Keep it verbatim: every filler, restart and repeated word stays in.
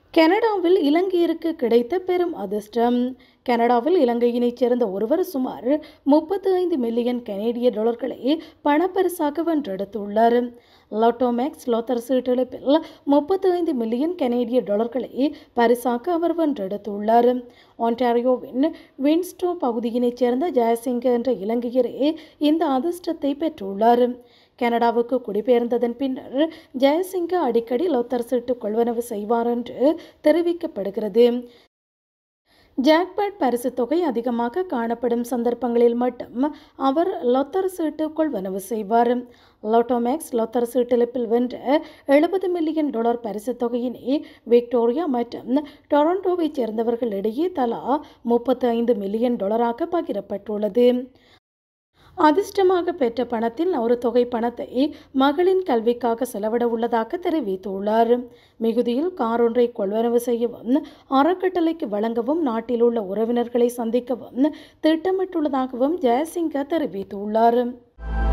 கனடாவில் இலங்கையருக்கு கிடைத்த பெரும் அதிர்ஷ்டம். கனடாவில் இலங்கையினைச் சேர்ந்த ஒருவர் சுமார் முப்பத்தி ஐந்து மில்லியன் கனேடிய டாலர்களை பணப்பரிசாக வென்றெடுத்துள்ளார். லாட்டோ மேக்ஸ் லோத்தர் சீட்டெழுப்பில் முப்பத்தி ஐந்து மில்லியன் கனேடிய டாலர்களை பரிசாக அவர் வென்றெடுத்துள்ளார். ஒன்டாரியோவின் வின்ஸ்டோ பகுதியினைச் சேர்ந்த ஜெயசிங்க என்ற இலங்கையரே இந்த அதிர்ஷ்டத்தை பெற்றுள்ளார். கனடாவுக்கு குடிபெயர்ந்ததன் பின்னர் ஜெயசிங்க அடிக்கடி லோத்தர் சீட்டு கொள்வனவு செய்வார் என்று தெரிவிக்கப்படுகிறது. ஜாக்பாட் பரிசு தொகை அதிகமாக காணப்படும் சந்தர்ப்பங்களில் மட்டும் அவர் லோத்தர் சீட்டு கொள்வனவு செய்வார். லாட்டோ மேக்ஸ் லோத்தர் சீட்டெழுப்பில் வென்ற எழுபது மில்லியன் டாலர் பரிசு தொகையினை விக்டோரியா மற்றும் டொரண்டோவைச் சேர்ந்தவர்களிடையே தலா முப்பத்தி ஐந்து மில்லியன் டாலராக பகிரப்பட்டுள்ளது. அதிர்ஷ்டமாக பெற்ற பணத்தில் ஒரு தொகை பணத்தை மகளின் கல்விக்காக செலவிட உள்ளதாக தெரிவித்துள்ளார். மிகுதியில் கார் ஒன்றை கொள்வனவு செய்யவும் அறக்கட்டளைக்கு வழங்கவும் நாட்டில் உள்ள உறவினர்களை சந்திக்கவும் திட்டமிட்டுள்ளதாகவும் ஜெயசிங்க தெரிவித்துள்ளார்.